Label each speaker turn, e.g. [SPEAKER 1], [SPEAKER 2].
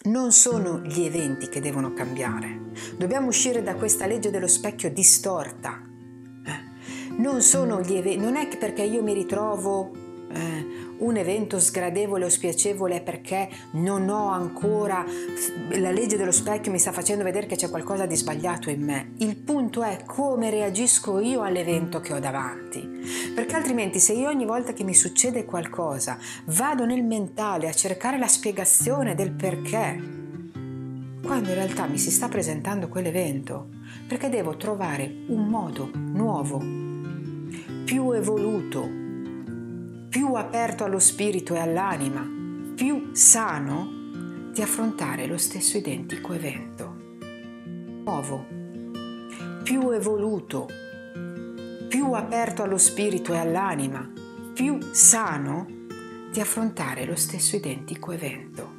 [SPEAKER 1] Non sono gli eventi che devono cambiare. Dobbiamo uscire da questa legge dello specchio distorta. Non sono gli eventi, non è che perché io mi ritrovo un evento sgradevole o spiacevole perché non ho ancora, la legge dello specchio mi sta facendo vedere che c'è qualcosa di sbagliato in me. Il punto è come reagisco io all'evento che ho davanti, perché altrimenti se io ogni volta che mi succede qualcosa vado nel mentale a cercare la spiegazione del perché, quando in realtà mi si sta presentando quell'evento, perché devo trovare un modo nuovo, più evoluto, più aperto allo spirito e all'anima, più sano di affrontare lo stesso identico evento. Nuovo, più evoluto, più aperto allo spirito e all'anima, più sano di affrontare lo stesso identico evento.